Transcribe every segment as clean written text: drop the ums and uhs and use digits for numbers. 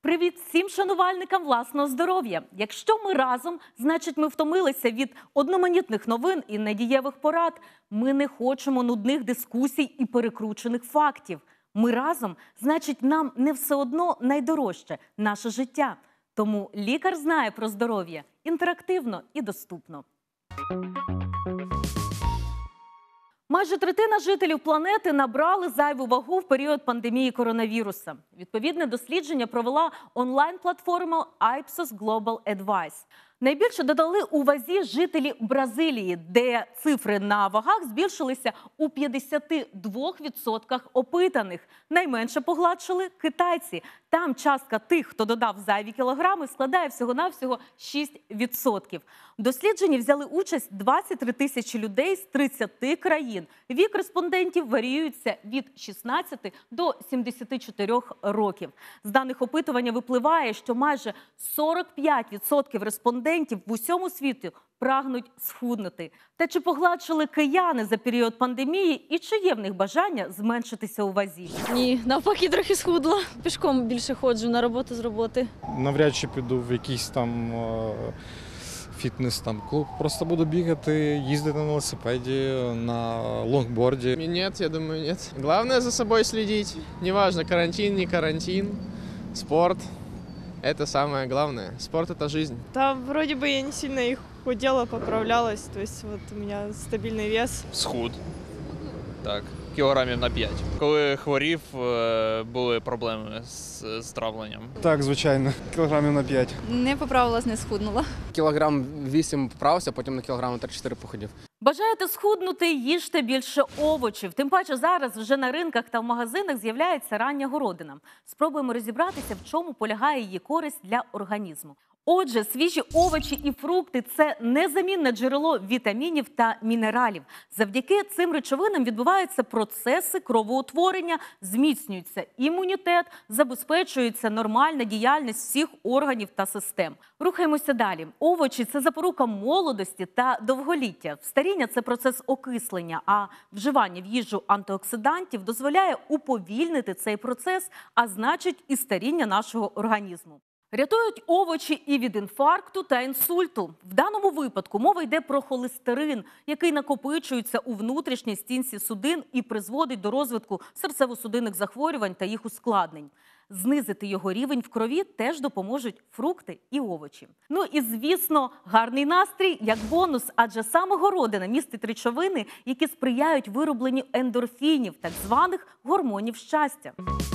Привіт всім шанувальникам власного здоров'я! Якщо ми разом, значить ми втомилися від одноманітних новин і недієвих порад. Ми не хочемо нудних дискусій і перекручених фактів. Ми разом, значить нам не все одно найдорожче – наше життя. Тому лікар знає про здоров'я інтерактивно і доступно. Майже третина жителів планети набрали зайву вагу в період пандемії коронавіруса. Відповідне дослідження провела онлайн-платформа Ipsos Global Advice. Найбільше додали у вазі жителі Бразилії, де цифри на вагах збільшилися у 52% опитаних. Найменше погладшили китайці. Там частка тих, хто додав зайві кілограми, складає всього-навсього 6%. В дослідженні взяли участь 23 тисячі людей з 30 країн. Вік респондентів варіюється від 16 до 74 років. З даних опитування випливає, що майже 45% респондентів в усьому світі прагнуть схуднути. Та чи погладшили кияни за період пандемії і чи є в них бажання зменшитися у вазі? Ні, навпаки, трохи схудла. Пішком більше ходжу на роботу з роботи. Навряд чи піду в якийсь там фітнес клуб. Просто буду бігати, їздити на велосипеді, на лонгборді. Нет, я думаю, нет. Главное за собой следить. Неважно, карантин, не карантин, спорт. Это самое главное. Спорт – это жизнь. Да, вроде бы я не сильно и худела, поправлялась. То есть вот у меня стабильный вес. Схуд. Так, кілограмів на 5. Коли хворів, були проблеми з травленням. Так, звичайно, кілограмів на 5. Не поправилась, не схуднула. Кілограм 8 поправився, потім на кілограм 3-4 походив. Бажаєте схуднути – їжте більше овочів. Тим паче зараз вже на ринках та в магазинах з'являється рання городина. Спробуємо розібратися, в чому полягає її користь для організму. Отже, свіжі овочі і фрукти – це незамінне джерело вітамінів та мінералів. Завдяки цим речовинам відбуваються процеси кровоутворення, зміцнюється імунітет, забезпечується нормальна діяльність всіх органів та систем. Рухаємося далі. Овочі – це запорука молодості та довголіття. Старіння – це процес окислення, а вживання в їжу антиоксидантів дозволяє уповільнити цей процес, а значить і старіння нашого організму. Рятують овочі і від інфаркту та інсульту. В даному випадку мова йде про холестерин, який накопичується у внутрішній стінці судин і призводить до розвитку серцево-судинних захворювань та їх ускладнень. Знизити його рівень в крові теж допоможуть фрукти і овочі. Ну і, звісно, гарний настрій як бонус, адже саме городина містить речовини, які сприяють виробленню ендорфінів, так званих гормонів щастя.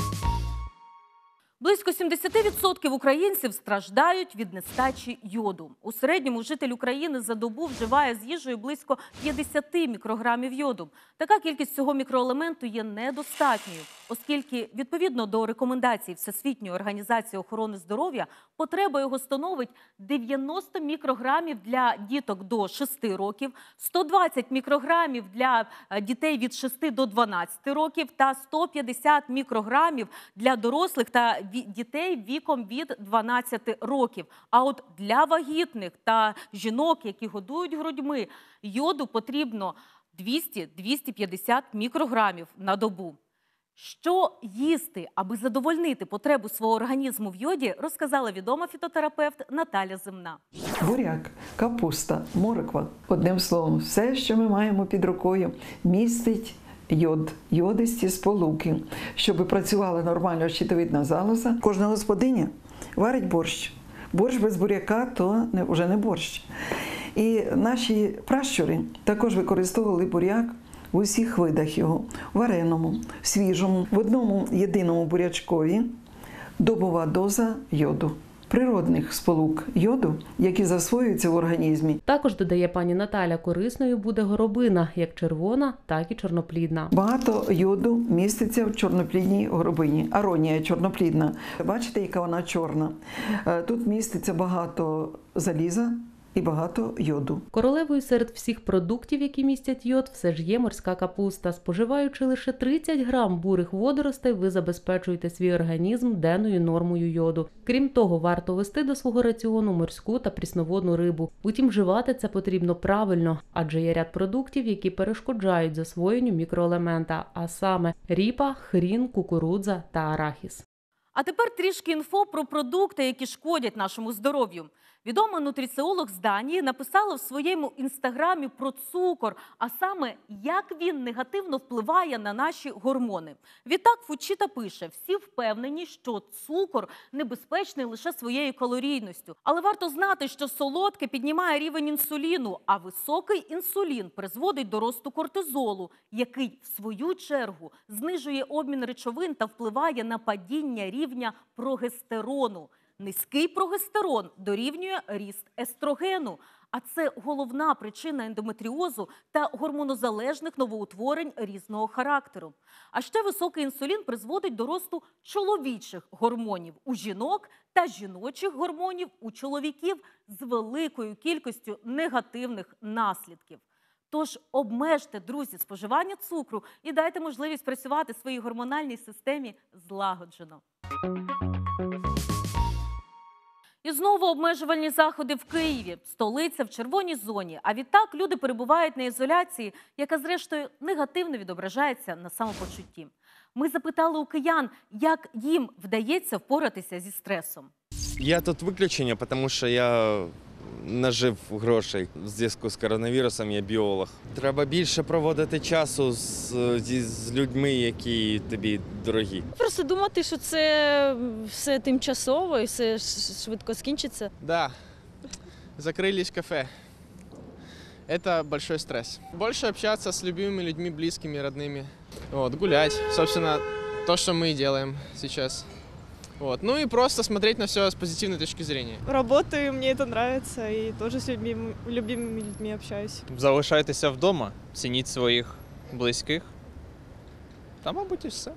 Близько 70% українців страждають від нестачі йоду. У середньому житель України за добу вживає з їжею близько 50 мікрограмів йоду. Така кількість цього мікроелементу є недостатньою, оскільки, відповідно до рекомендацій Всесвітньої організації охорони здоров'я, потреба його становить 90 мікрограмів для діток до 6 років, 120 мікрограмів для дітей від 6 до 12 років та 150 мікрограмів для дорослих та дітей віком від 12 років. А от для вагітних та жінок, які годують грудьми, йоду потрібно 200-250 мікрограмів на добу. Що їсти, аби задовольнити потребу свого організму в йоді, розказала відома фітотерапевт Наталя Земна. Буряк, капуста, морква. Одним словом, все, що ми маємо під рукою, містить йод, йодисті сполуки. Щоб працювала нормально щитовидна залоза, кожна господиня варить борщ. Борщ без буряка – то вже не борщ. І наші пращури також використовували буряк в усіх видах його – вареному, свіжому. В одному єдиному бурячкові добова доза йоду. Природних сполук йоду, які засвоюються в організмі. Також, додає пані Наталя, корисною буде горобина, як червона, так і чорноплідна. Багато йоду міститься в чорноплідній горобині. Аронія чорноплідна. Бачите, яка вона чорна? Тут міститься багато заліза і багато йоду. Королевою серед всіх продуктів, які містять йод, все ж є морська капуста. Споживаючи лише 30 грам бурих водоростей, ви забезпечуєте свій організм денною нормою йоду. Крім того, варто вести до свого раціону морську та прісноводну рибу. Утім, вживати це потрібно правильно, адже є ряд продуктів, які перешкоджають засвоєнню мікроелемента, а саме ріпа, хрін, кукурудза та арахіс. А тепер трішки інфо про продукти, які шкодять нашому здоров'ю. Відома нутриціолог з Данії написала в своєму інстаграмі про цукор, а саме, як він негативно впливає на наші гормони. Відтак Фучіта пише, всі впевнені, що цукор небезпечний лише своєю калорійністю. Але варто знати, що солодке піднімає рівень інсуліну, а високий інсулін призводить до росту кортизолу, який, в свою чергу, знижує обмін речовин та впливає на падіння рівня прогестерону. Низький прогестерон дорівнює ріст естрогену, а це головна причина ендометріозу та гормонозалежних новоутворень різного характеру. А ще високий інсулін призводить до росту чоловічих гормонів у жінок та жіночих гормонів у чоловіків з великою кількістю негативних наслідків. Тож обмежте, друзі, споживання цукру і дайте можливість працювати своїй гормональній системі злагоджено. І знову обмежувальні заходи в Києві. Столиця в червоній зоні. А відтак люди перебувають на ізоляції, яка, зрештою, негативно відображається на самопочутті. Ми запитали у киян, як їм вдається впоратися зі стресом. Я тут виключення, тому що я нажив грошей в зв'язку з коронавірусом, я біолог. Треба більше проводити часу з людьми, які тобі дорогі. Просто думати, що це все тимчасово і все швидко скінчиться. Да, закрылись кафе. Это большой стресс. Больше общаться с любимыми людьми, близкими, родными. Вот, гулять. Собственно, то, что мы и делаем сейчас. Вот. Ну и просто смотреть на все с позитивной точки зрения. Работаю, мне это нравится, и тоже с любимыми людьми общаюсь. Залишайтеся вдома, цініть своїх близьких. Та, мабуть, і все.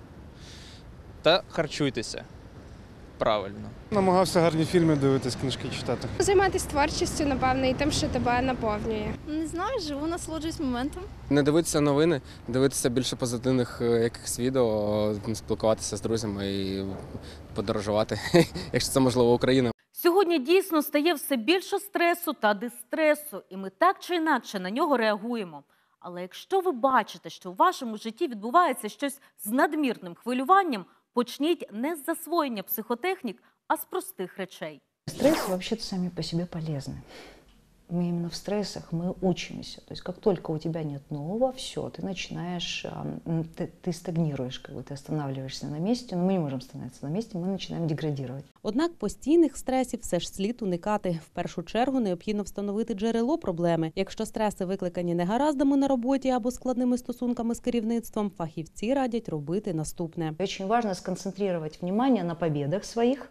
Та харчуйтеся правильно. Намагався гарні фільми дивитись, книжки читати. Займатися творчістю, напевно, і тим, що тебе наповнює. Не знаю, живу, насолоджуюсь моментом. Не дивитися новини, дивитися більше позитивних якихось відео, спілкуватися з друзями і подорожувати, якщо це можливо Україна. Сьогодні дійсно стає все більше стресу та дистресу, і ми так чи інакше на нього реагуємо. Але якщо ви бачите, що у вашому житті відбувається щось з надмірним хвилюванням, почніть не з засвоєння психотехнік, а з простих речей. Стрессы вообще-то сами по себе полезны. Мы именно в стрессах мы учимся. То есть как только у тебя нет нового, все, ты начинаешь, ты стагнируешь, как бы ты останавливаешься на месте, но мы не можем остановиться на месте, мы начинаем деградировать. Однак постійних стресів все ж слід уникати. В першу чергу необхідно встановити джерело проблеми. Якщо стреси викликані негараздами на роботі або складними стосунками з керівництвом, фахівці радять робити наступне. Очень важно сконцентрировать внимание на победах своих,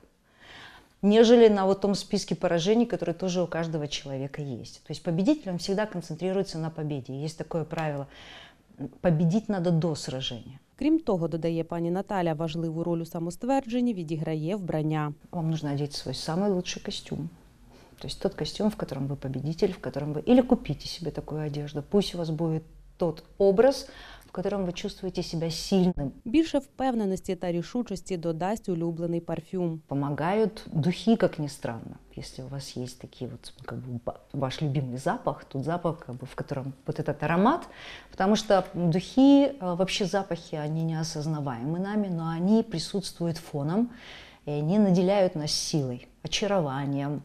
нежели на вот том списке поражений, который тоже у каждого человека есть. То есть победитель, он всегда концентрируется на победе. Есть такое правило – победить надо до сражения. Крім того, додає пані Наталя, важливу роль у самоствердженні відіграє вбрання. Вам нужно одеть свой самый лучший костюм. То есть тот костюм, в котором вы победитель, в котором вы… Или купите себе такую одежду. Пусть у вас будет тот образ, в котором ви чувствуєте себе сильним. Більше впевненості та рішучості додасть улюблений парфюм. Помогают духи, как ни странно. Если у вас есть такие вот, как бы, ваш любимый запах, тот запах, как бы, в котором вот этот аромат, потому что духи, вообще запахи, они неосознаваемы нами, но они присутствуют фоном, и они наделяют нас силой, очарованием,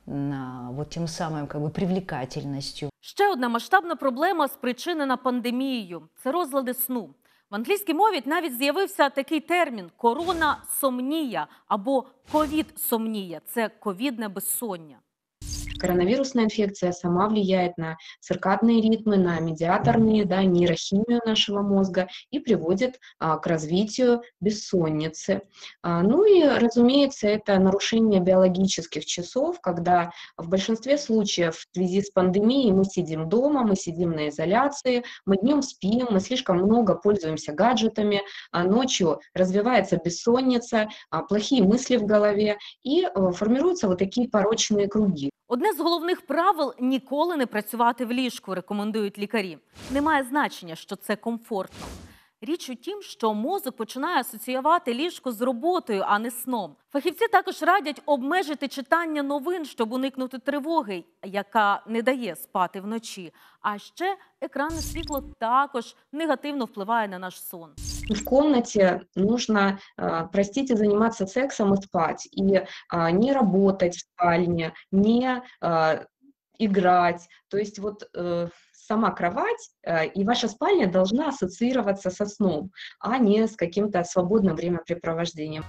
вот тем самым, как бы, привлекательностью. Ще одна масштабна проблема, спричинена пандемією – це розлади сну. В англійській мові навіть з'явився такий термін – коронасомнія або ковід-сомнія – це ковідне безсоння. Коронавирусная инфекция сама влияет на циркадные ритмы, на медиаторные, нейрохимию нашего мозга и приводит к развитию бессонницы. Ну и, разумеется, это нарушение биологических часов, когда в большинстве случаев в связи с пандемией мы сидим дома, мы сидим на изоляции, мы днем спим, мы слишком много пользуемся гаджетами, ночью развивается бессонница, плохие мысли в голове и формируются вот такие порочные круги. Одне з головних правил – ніколи не працювати в ліжку, рекомендують лікарі. Немає значення, що це комфортно. Річ у тім, що мозок починає асоціювати ліжко з роботою, а не сном. Фахівці також радять обмежити читання новин, щоб уникнути тривоги, яка не дає спати вночі. А ще екранне світло також негативно впливає на наш сон. в комнате нужно, простите, заниматься сексом и спать, и не работать в спальне, не играть. То есть вот сама кровать и ваша спальня должна ассоциироваться со сном, а не с каким-то свободным времяпрепровождением.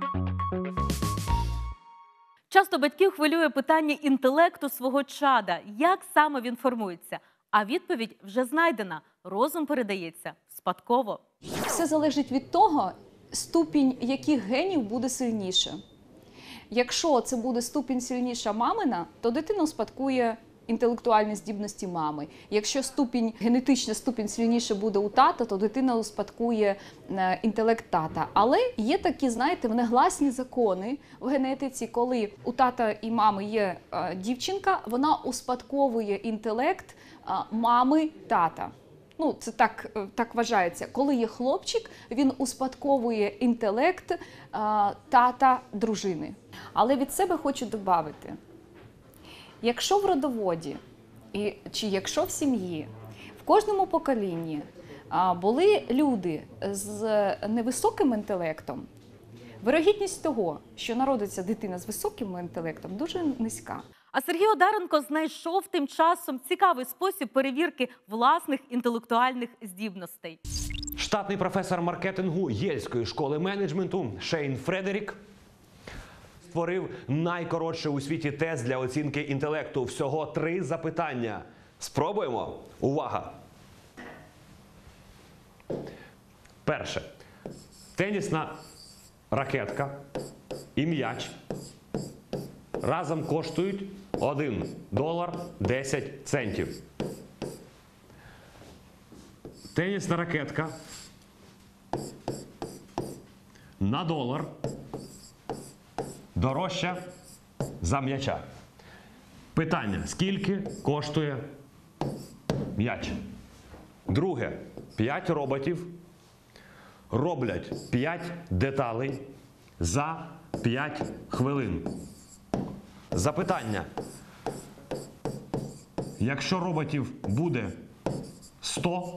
Часто батьків хвилює питання інтелекту свого чада. Як саме він формується? А відповідь вже знайдена. Розум передається спадково. Все залежить від того, ступінь яких генів буде сильніше. Якщо це буде ступінь сильніша мамина, то дитина успадкує інтелектуальні здібності мами. Якщо генетична ступінь сильніше буде у тата, то дитина успадкує інтелект тата. Але є такі, знаєте, негласні закони в генетиці, коли у тата і мами є дівчинка, вона успадковує інтелект мами тата. Ну, це так вважається. Коли є хлопчик, він успадковує інтелект тата дружини. Але від себе хочу додати. Якщо в родоводі, чи якщо в сім'ї, в кожному поколінні були люди з невисоким інтелектом, вирогідність того, що народиться дитина з високим інтелектом, дуже низька. А Сергій Одаренко знайшов тим часом цікавий спосіб перевірки власних інтелектуальних здібностей. Штатний професор маркетингу Єльської школи менеджменту Шейн Фредерік створив найкоротший у світі тест для оцінки інтелекту. Всього 3 запитання. Спробуємо? Увага! Перше. Тенісна ракетка і м'яч разом коштують $1.10. Тенісна ракетка на $1 дорожча за м'яча. Питання: скільки коштує м'яч? Друге. 5 роботів роблять 5 деталей за 5 хвилин. Запитання: якщо роботів буде 100,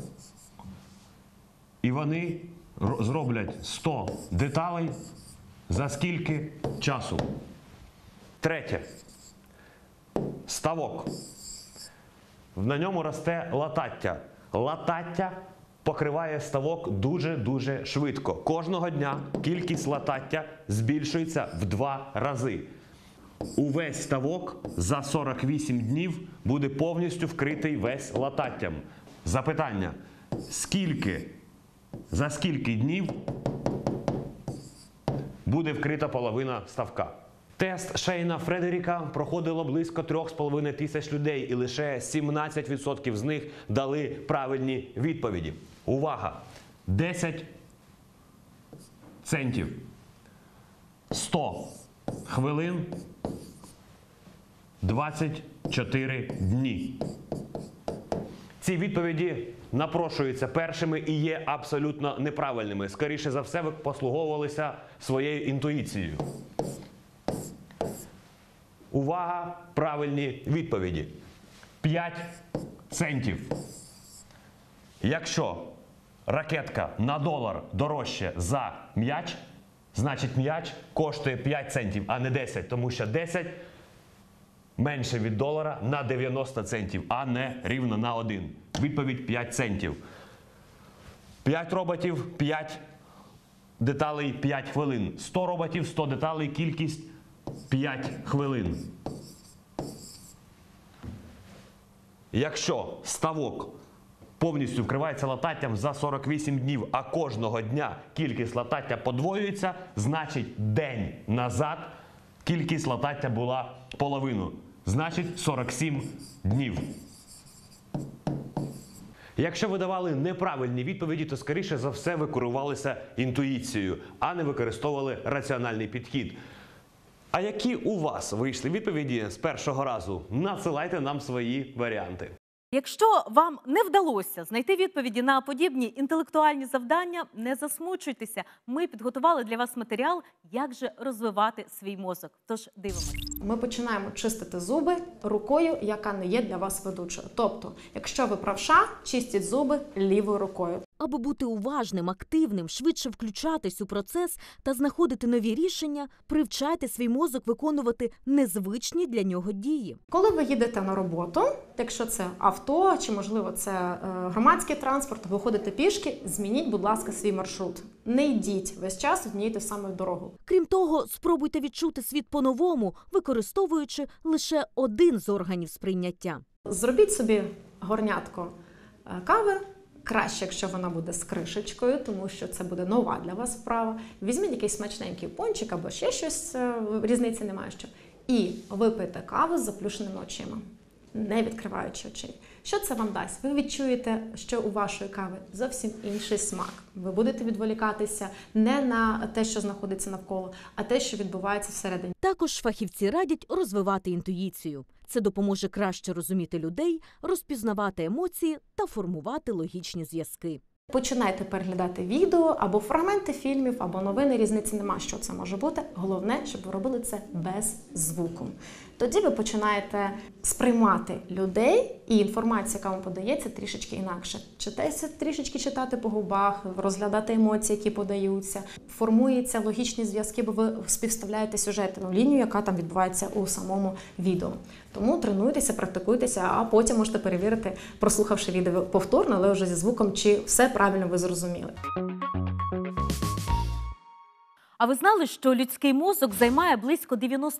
і вони зроблять 100 деталей, за скільки часу? Третє. Ставок. На ньому росте латаття. Латаття покриває ставок дуже-дуже швидко. Кожного дня кількість латаття збільшується в 2 рази. Увесь ставок за 48 днів буде повністю вкритий весь лататтям. Запитання: за скільки днів буде вкрита половина ставка? Тест Шейна Фредеріка проходило близько 3,5 тисяч людей, і лише 17% з них дали правильні відповіді. Увага! 10 центів, 100 хвилин, 24 дні. Ці відповіді напрошуються першими і є абсолютно неправильними. Скоріше за все, ви послуговувалися своєю інтуїцією. Увага! Правильні відповіді. 5 центів. Якщо ракетка на $1 дорожче за м'яч, значить м'яч коштує 5 центів, а не 10, тому що 10 менше від $1 на 90 центів, а не рівно на 1. Відповідь: 5 центів. 5 роботів, 5 деталей, 5 хвилин. 100 роботів, 100 деталей, кількість 5 хвилин. Якщо ставок повністю вкривається лататтям за 48 днів, а кожного дня кількість латаття подвоюється, значить день назад кількість латаття була половину. Значить 47 днів. Якщо ви давали неправильні відповіді, то скоріше за все ви керувалися інтуїцією, а не використовували раціональний підхід. А які у вас вийшли відповіді з першого разу? Надсилайте нам свої варіанти. Якщо вам не вдалося знайти відповіді на подібні інтелектуальні завдання, не засмучуйтеся. Ми підготували для вас матеріал «Як же розвивати свій мозок». Тож дивимось. Ми починаємо чистити зуби рукою, яка не є для вас ведучою. Тобто, якщо ви правша, чистіть зуби лівою рукою. Аби бути уважним, активним, швидше включатись у процес та знаходити нові рішення, привчайте свій мозок виконувати незвичні для нього дії. Коли ви їдете на роботу, якщо це авто чи, можливо, це громадський транспорт, ви ходите пішки, змініть, будь ласка, свій маршрут. Не йдіть весь час однією тою самою дорогою. Крім того, спробуйте відчути світ по-новому, використовуючи лише один з органів сприйняття. Зробіть собі горнятко кави. Краще, якщо вона буде з кришечкою, тому що це буде нова для вас вправа. Візьміть якийсь смачненький пончик або ще щось, різниці немає що. І випийте каву з заплющеними очима, не відкриваючи очей. Що це вам дасть? Ви відчуєте, що у вашої кави зовсім інший смак. Ви будете відволікатися не на те, що знаходиться навколо, а те, що відбувається всередині. Також фахівці радять розвивати інтуїцію. Це допоможе краще розуміти людей, розпізнавати емоції та формувати логічні зв'язки. Починайте переглядати відео або фрагменти фільмів, або новини, різниці нема, що це може бути. Головне, щоб ви робили це без звуку. Тоді ви починаєте сприймати людей, і інформація, яка вам подається, трішечки інакше. Читайте, трішечки читати по губах, розглядати емоції, які подаються. Формуються логічні зв'язки, бо ви співставляєте сюжетну лінію, яка там відбувається у самому відео. Тому тренуйтеся, практикуйтеся, а потім можете перевірити, прослухавши відео повторно, але вже зі звуком, чи все правильно ви зрозуміли. А ви знали, що людський мозок займає близько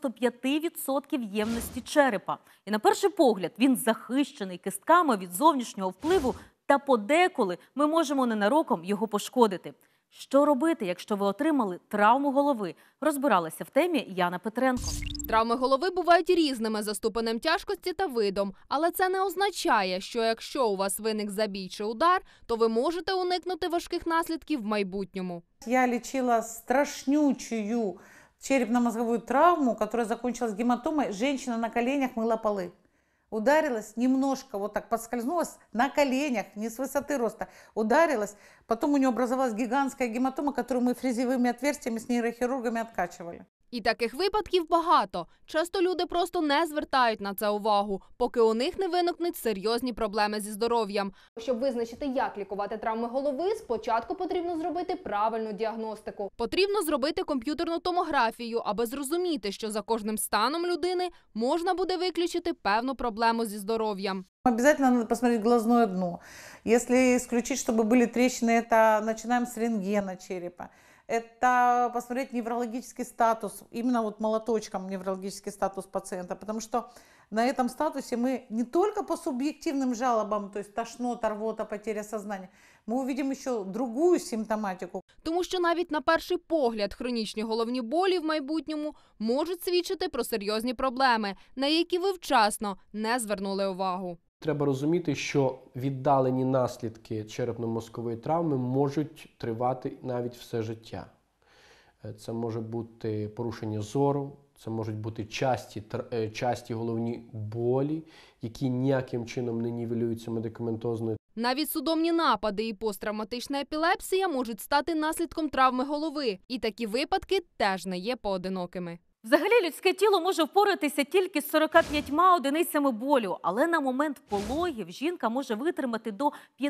95% ємності черепа? І на перший погляд він захищений кистками від зовнішнього впливу, та подеколи ми можемо ненароком його пошкодити. Що робити, якщо ви отримали травму голови? Розбиралася в темі Яна Петренко. Травми голови бувають різними за ступенем тяжкості та видом, але це не означає, що якщо у вас виник забій чи удар, то ви можете уникнути важких наслідків в майбутньому. Я лечила страшнючую черепно-мозговую травму, которая закончилась гематомой. Женщина на коленях мыла полы. Ударилась немножко, вот так подскользнулась на коленях, не с высоты роста, ударилась. Потом у нее образовалась гигантская гематома, которую мы фрезевыми отверстиями с нейрохирургами откачивали. І таких випадків багато. Часто люди просто не звертають на це увагу, поки у них не виникнуть серйозні проблеми зі здоров'ям. Щоб визначити, як лікувати травми голови, спочатку потрібно зробити правильну діагностику. Потрібно зробити комп'ютерну томографію, аби зрозуміти, що за кожним станом людини можна буде виключити певну проблему зі здоров'ям. Обязательно надо посмотреть глазное дно. Если исключить, чтобы были трещины, это начинаем с рентгена черепа. Это посмотреть неврологический статус, именно вот молоточком неврологический статус пациента, потому что на этом статусе мы не только по субъективным жалобам, то есть тошнота, рвота, потеря сознания, мы увидим еще другую симптоматику. Тому що навіть на перший погляд хронічні головні болі в майбутньому можуть свідчити про серйозні проблеми, на які ви вчасно не звернули увагу. Треба розуміти, що віддалені наслідки черепно-мозкової травми можуть тривати навіть все життя. Це може бути порушення зору, це можуть бути часті головні болі, які ніяким чином не нівелюються медикаментозною. Навіть судомні напади і посттравматична епілепсія можуть стати наслідком травми голови. І такі випадки теж не є поодинокими. Взагалі, людське тіло може впоратися тільки з 45 одиницями болю, але на момент пологів жінка може витримати до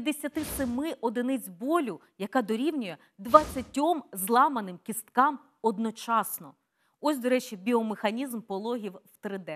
57 одиниць болю, яка дорівнює 20 зламаним кісткам одночасно. Ось, до речі, біомеханізм пологів в 3D.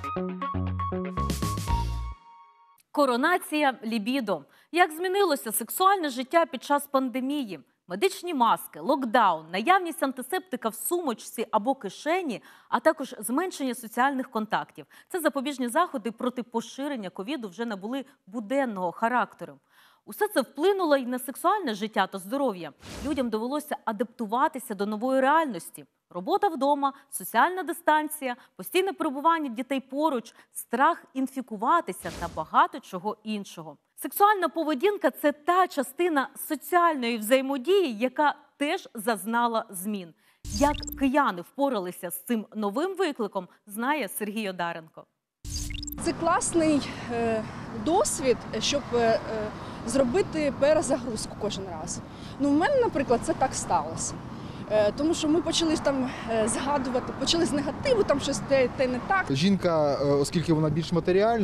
Коронація лібідо. Як змінилося сексуальне життя під час пандемії? Медичні маски, локдаун, наявність антисептика в сумочці або кишені, а також зменшення соціальних контактів. Це запобіжні заходи проти поширення ковіду вже набули буденного характеру. Усе це вплинуло й на сексуальне життя та здоров'я. Людям довелося адаптуватися до нової реальності. Робота вдома, соціальна дистанція, постійне перебування дітей поруч, страх інфікуватися та багато чого іншого. Сексуальна поведінка – це та частина соціальної взаємодії, яка теж зазнала змін. Як кияни впоралися з цим новим викликом, знає Сергій Одаренко. Це класний досвід, щоб зробити перезагрузку кожен раз. Ну, в мене, наприклад, це так сталося. Тому що ми почали там згадувати, почали з негативу, там щось те не так. Жінка, оскільки вона більш матеріальна,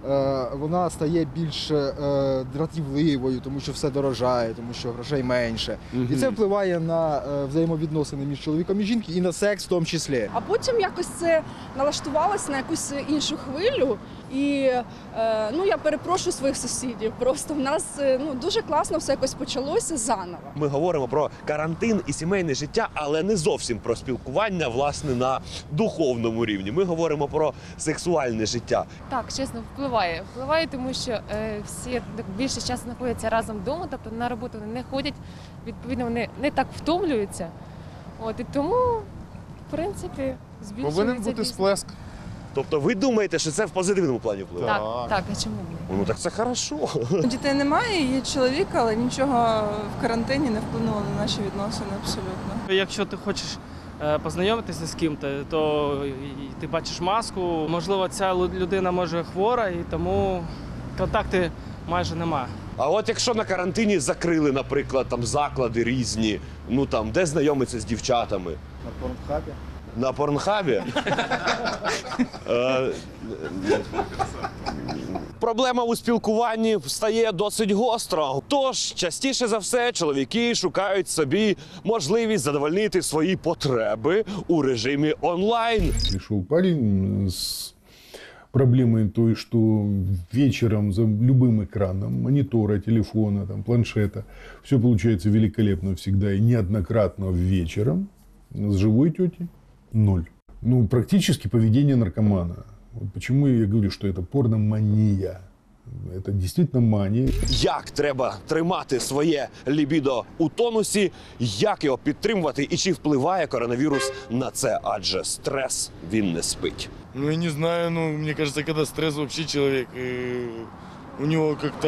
вона стає більш дратівливою, тому що все дорожає, тому що грошей менше. І це впливає на взаємовідносини між чоловіком і жінкою, і на секс в тому числі. А потім якось це налаштувалося на якусь іншу хвилю. І я перепрошую своїх сусідів. Просто в нас дуже класно все якось почалося заново. Ми говоримо про карантин і сімейне життя, але не зовсім про спілкування, власне, на духовному рівні. Ми говоримо про сексуальне життя. Так, чесно, впливає. Впливає, тому що всі більше часу знаходяться разом вдома, тобто на роботу вони не ходять, відповідно, вони не так втомлюються. І тому, в принципі, збільшується. Повинен бути сплеск. Тобто ви думаєте, що це в позитивному плані впливає? Так, а чому ні? Ну так це хорошо. Дітей немає, є чоловік, але нічого в карантині не вплинуло на наші відносини абсолютно. Якщо ти хочеш познайомитися з ким-то, то ти бачиш маску. Можливо, ця людина може хвора, і тому контакти майже немає. А от якщо на карантині закрили, наприклад, там заклади різні, де знайомиться з дівчатами? На Порнхабі. На Порнхабі? Проблема у спілкуванні стає досить гостро. Тож, частіше за все, чоловіки шукають собі можливість задовольнити свої потреби у режимі онлайн. Пришел парень с проблемой той, что вечером за любым экраном, монитора, телефона, планшета, все получается великолепно всегда и неоднократно вечером. С живой тетей – 0. Практически поведение наркомана. Почему я говорю, что это порномания? Это действительно мания. Як треба тримати своє лібідо у тонусі, як його підтримувати і чи впливає коронавірус на це, адже стрес, він не спить. Я не знаю, мне кажется, когда стресс вообще человек, у него как-то,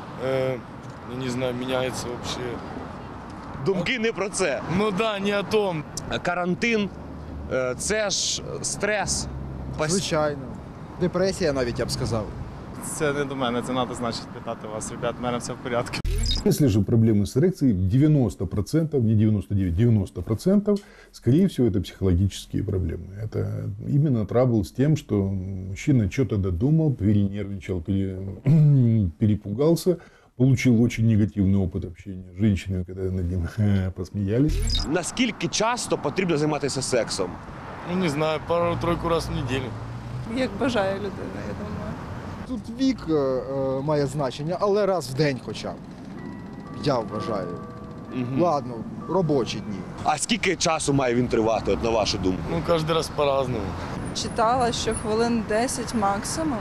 я не знаю, меняется вообще. Думки не про це. Не о том. Карантин – це ж стрес. Звичайно. Депресія навіть, я б сказав. Це не до мене, це треба, значить, питати вас. Ребят, в мене все в порядку. Если же проблемы с эрекцией, 90%, не 99, 90%, скорее всего, это психологические проблемы. Это именно трабл с тем, что мужчина что-то додумал, перенервничал, перепугался, получил очень негативный опыт общения с женщинами, когда над ним посмеялись. Наскільки часто потрібно займатися сексом? Не знаю, пару-тройку раз в неділю. Як бажає людина, я думаю. Тут вік має значення, але раз в день хоча б. Я вважаю. Ладно, робочі дні. А скільки часу має він тривати, на вашу думку? Кожен раз по-разному. Читала, що хвилин 10 максимум.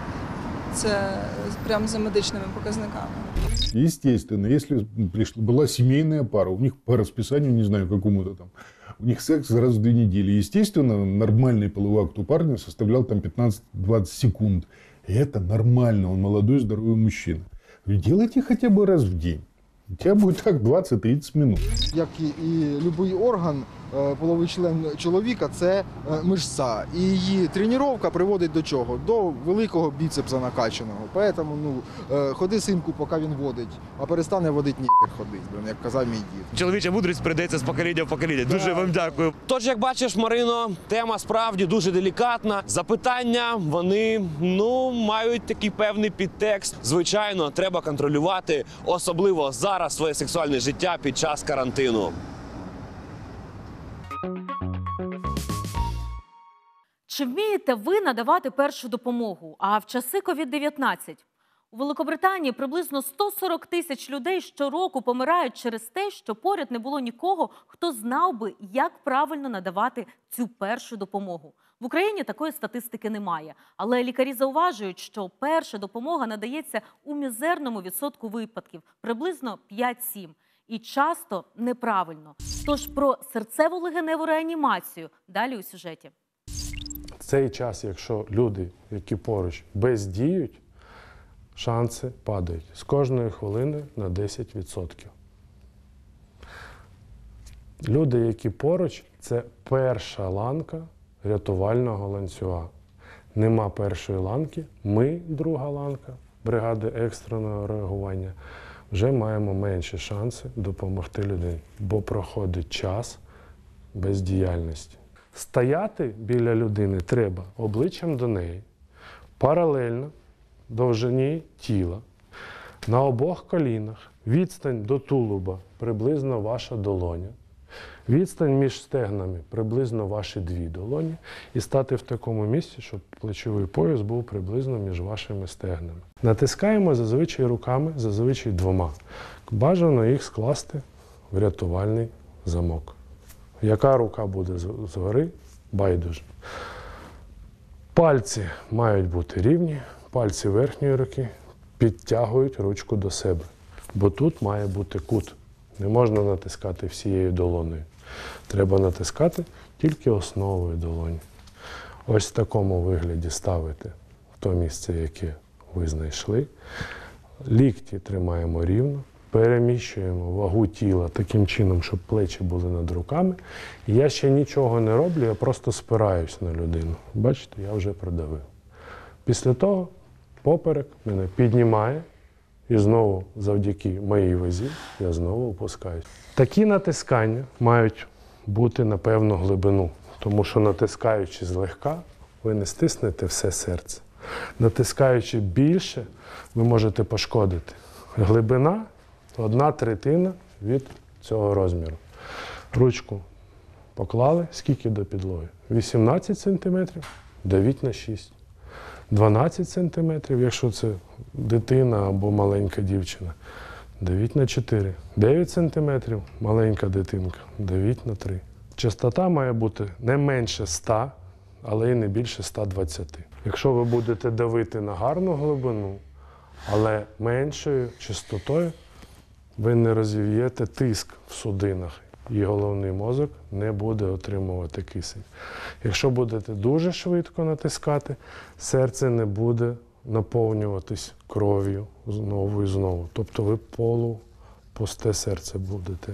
Це прямо за медичними показниками. Естественно, если была семейная пара, у них по расписанию, не знаю, какому-то там, у них секс раз в 2 недели. Естественно, нормальный половой акт у парня составлял 15-20 секунд. И это нормально, он молодой, здоровый мужчина. Делайте хотя бы раз в день. Хотя бы так 20-30 минут. Як і будь-який орган, половий член чоловіка – це мишця. І її тренування приводить до чого? До великого біцепса накачаного. Тому ходи, синку, поки він водить, а перестане водити ніхер ходить, як казав мій дід. Чоловіча мудрість передається з покоління в покоління. Дуже вам дякую. Тож, як бачиш, Марино, тема справді дуже делікатна. Запитання, вони, мають такий певний підтекст. Звичайно, треба контролювати, особливо зараз, своє сексуальне життя під час карантину. Чи вмієте ви надавати першу допомогу? А в часи COVID-19 у Великобританії приблизно 140 тисяч людей щороку помирають через те, що поряд не було нікого, хто знав би, як правильно надавати цю першу допомогу. В Україні такої статистики немає, але лікарі зауважують, що перша допомога надається у мізерному відсотку випадків – приблизно 5-7. І часто неправильно. Тож про серцево-легеневу реанімацію далі у сюжеті. В цей час, якщо люди, які поруч, бездіють, шанси падають з кожної хвилини на 10%. Люди, які поруч, це перша ланка рятувального ланцюга. Нема першої ланки, ми, друга ланка бригади екстреного реагування, вже маємо менші шанси допомогти людині, бо проходить час бездіяльності. Стояти біля людини треба обличчям до неї, паралельно довжині тіла, на обох колінах, відстань до тулуба приблизно ваша долоня, відстань між стегнами приблизно ваші 2 долоні і стати в такому місці, щоб плечовий пояс був приблизно між вашими стегнами. Натискаємо зазвичай руками, зазвичай 2. Бажано їх скласти в рятувальний замок. Яка рука буде згори, байдуже. Пальці мають бути рівні, пальці верхньої руки підтягують ручку до себе, бо тут має бути кут. Не можна натискати всією долонею. Треба натискати тільки основою долоні. Ось в такому вигляді ставити в то місце, яке ви знайшли. Лікті тримаємо рівно, переміщуємо вагу тіла таким чином, щоб плечі були над руками. І я ще нічого не роблю, я просто спираюсь на людину. Бачите, я вже придавив. Після того поперек мене піднімає, і знову завдяки моїй вазі я знову опускаюсь. Такі натискання мають бути на певну глибину, тому що натискаючи злегка, ви не стиснете все серце. Натискаючи більше, ви можете пошкодити. Глибина – 1/3 від цього розміру. Ручку поклали, скільки до підлоги? 18 см, давіть на 6. 12 см, якщо це дитина або маленька дівчина, давіть на 4. 9 см, маленька дитинка, давіть на 3. Частота має бути не менше 100, але і не більше 120. Якщо ви будете давити на гарну глибину, але меншою частотою, ви не розів'єте тиск в судинах, і головний мозок не буде отримувати кисень. Якщо будете дуже швидко натискати, серце не буде наповнюватись кров'ю знову і знову. Тобто ви полупусте серце будете.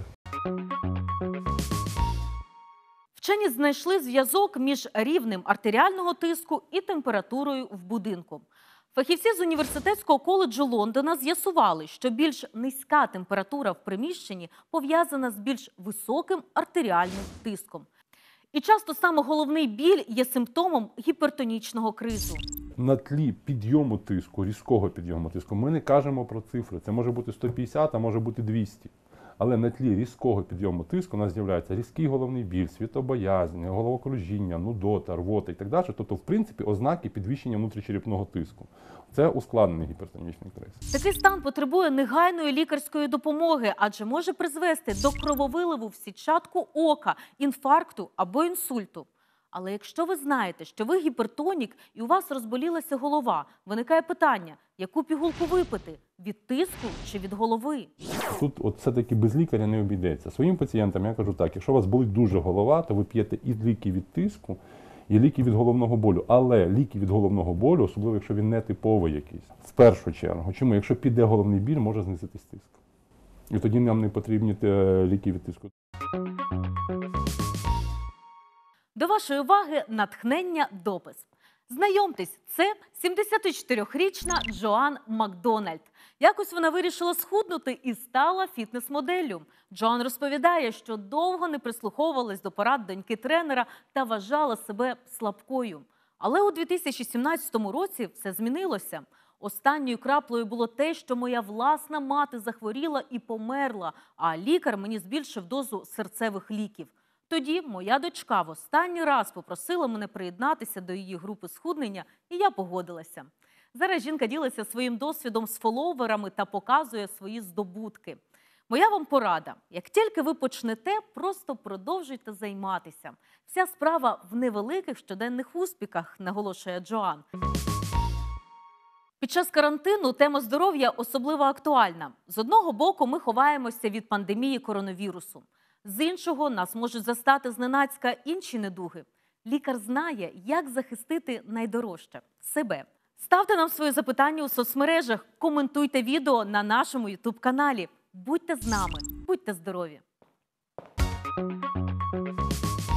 Вчені знайшли зв'язок між рівнем артеріального тиску і температурою в будинку. Фахівці з університетського коледжу Лондона з'ясували, що більш низька температура в приміщенні пов'язана з більш високим артеріальним тиском. І часто саме головний біль є симптомом гіпертонічного кризу. На тлі підйому тиску, різкого підйому тиску, ми не кажемо про цифри. Це може бути 150, а може бути 200. Але на тлі різкого підйому тиску у нас з'являється різкий головний біль, світобоязнь, головокружіння, нудота, рвота і так далі. Тобто, в принципі, ознаки підвищення внутрішньочерепного тиску. Це ускладнений гіпертонічний криз. Такий стан потребує негайної лікарської допомоги, адже може призвести до крововиливу в сітчатку ока, інфаркту або інсульту. Але якщо ви знаєте, що ви гіпертонік і у вас розболілася голова, виникає питання, яку пігулку випити – від тиску чи від голови? Тут от все-таки без лікаря не обійдеться. Своїм пацієнтам я кажу так, якщо у вас болить дуже голова, то ви п'єте і ліки від тиску, і ліки від головного болю. Але ліки від головного болю, особливо якщо він не типовий якийсь, в першу чергу. Чому? Якщо піде головний біль, може знизитись тиск. І тоді нам не потрібні ліки від тиску. До вашої уваги натхнення допис. Знайомтесь, це 74-річна Джоан Макдональд. Якось вона вирішила схуднути і стала фітнес-моделлю. Джоан розповідає, що довго не прислуховувалась до порад доньки-тренера та вважала себе слабкою. Але у 2017 році все змінилося. Останньою краплею було те, що моя власна мати захворіла і померла, а лікар мені збільшив дозу серцевих ліків. Тоді моя дочка в останній раз попросила мене приєднатися до її групи схуднення, і я погодилася. Зараз жінка ділиться своїм досвідом з фоловерами та показує свої здобутки. Моя вам порада. Як тільки ви почнете, просто продовжуйте займатися. Вся справа в невеликих щоденних успіхах, наголошує Джоан. Під час карантину тема здоров'я особливо актуальна. З одного боку, ми ховаємося від пандемії коронавірусу. З іншого, нас можуть застати зненацька інші недуги. Лікар знає, як захистити найдорожче – себе. Ставте нам свої запитання у соцмережах, коментуйте відео на нашому YouTube-каналі. Будьте з нами, будьте здорові!